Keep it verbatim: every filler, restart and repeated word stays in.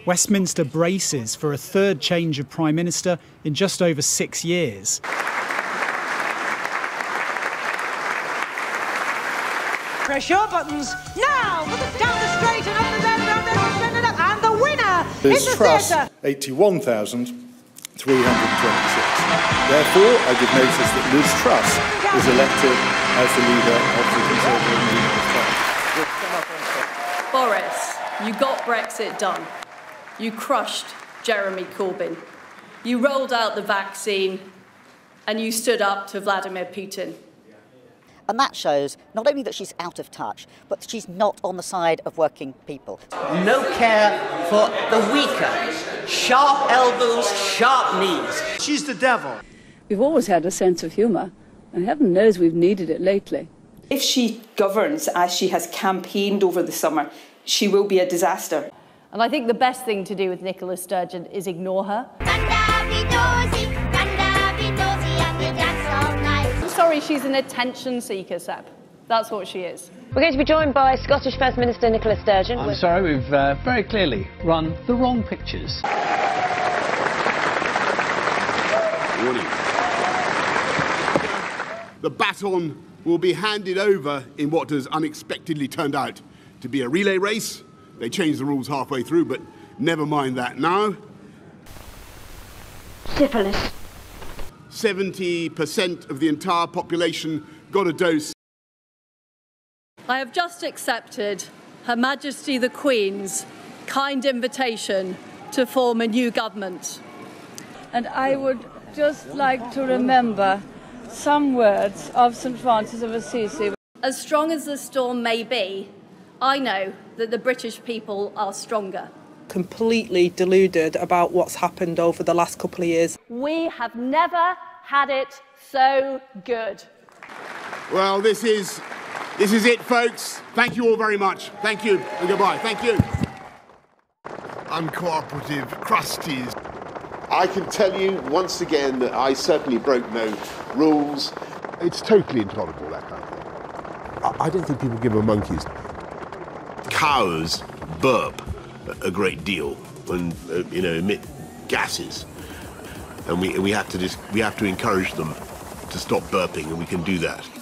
Westminster braces for a third change of Prime Minister in just over six years. Press your buttons now! Down the straight and up the round, round, round, round, round, and the winner Liz in the Truss, theatre. eighty-one thousand three hundred twenty-six. Therefore, I give notice that Liz Truss is elected as the leader of the Conservative Party. Boris, you got Brexit done. You crushed Jeremy Corbyn. You rolled out the vaccine and you stood up to Vladimir Putin. And that shows not only that she's out of touch, but that she's not on the side of working people. No care for the weaker. Sharp elbows, sharp knees. She's the devil. We've always had a sense of humour, and heaven knows we've needed it lately. If she governs as she has campaigned over the summer, she will be a disaster. And I think the best thing to do with Nicola Sturgeon is ignore her. I'm sorry, she's an attention seeker, Seb. That's what she is. We're going to be joined by Scottish First Minister Nicola Sturgeon. I'm sorry, we've uh, very clearly run the wrong pictures. Warning. The baton will be handed over in what has unexpectedly turned out to be a relay race. They changed the rules halfway through, but never mind that now. Syphilis. seventy percent of the entire population got a dose. I have just accepted Her Majesty the Queen's kind invitation to form a new government. And I would just like to remember some words of Saint Francis of Assisi. As strong as the storm may be, I know that the British people are stronger. Completely deluded about what's happened over the last couple of years. We have never had it so good. Well, this is, this is it, folks. Thank you all very much. Thank you, and goodbye. Thank you. Uncooperative crusties. I can tell you once again that I certainly broke no rules. It's totally intolerable, that kind of thing. I don't think people give a monkey's. Cows burp a great deal and uh, you know emit gases, and we we have to just we have to encourage them to stop burping, and we can do that.